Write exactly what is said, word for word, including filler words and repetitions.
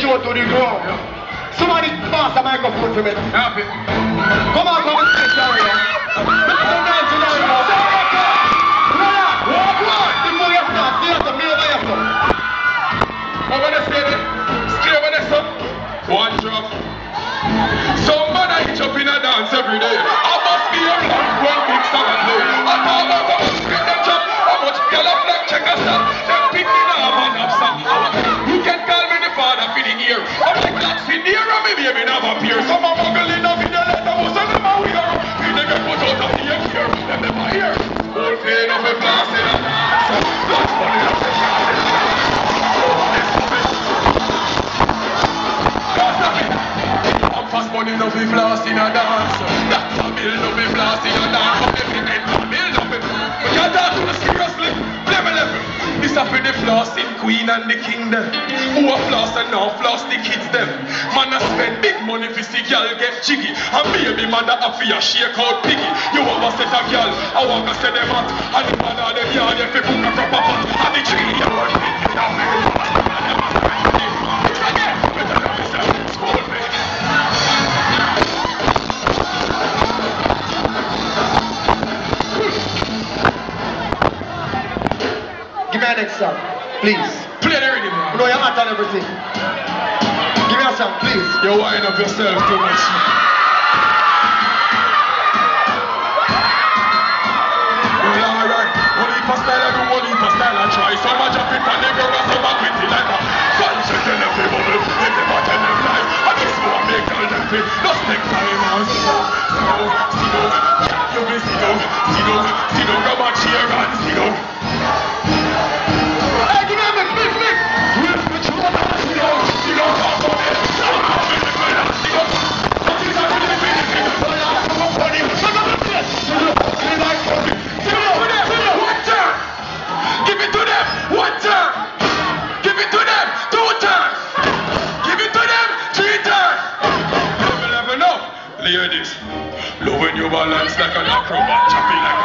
show to the ground. Somebody pass the microphone to me. Happy. Come on, come on, this area. Come on, to the area. Walk on. Before you start, see us, me over here, son. I'm gonna say this. Stay over there, son. One drop. Somebody hitch up in a dance every day. I must be your life one big song and day. I talk about how much get them chop, how much girl up like check us out. Them pick me now and have some. You can call me the father for the ear. I'm like that in the ear and me baby never appear. Some are muggling up in the letter, most of them are weird. We never put out of the ear here. Them never hear. Whole pain of a blasting. So that's funny of the blasting. Fast money no be blast in a dance. That's a bill no be blast in a dance. Every end of bill no be. We can't talk to the seriously. Level level. This a for the flossing queen and the king them. Who a floss and now floss the kids them. Man a spend big money for see girl get jiggy. And baby mother a for a shake out piggy. You have a set of girl. I want to say them hot. And the man of them yard if you cook a proper pot. And the tree you want me. You know me. Give me a next song, please. Play the rhythm, man. No, you're hot on everything. Give me a song, please. You're winding up yourself too much. Well, alright. One heap of style, I do one heap of style. I try. Some a jump it on the ground and some a quit it like a sunset in every bubble. Every bottom of life. And this one make all them fit. Just take time and sit down. Sit down, sit down. You be sit down. Sit down, sit down. Grab a chair and sit down. Ladies, love when you balance like an acrobat, chopping like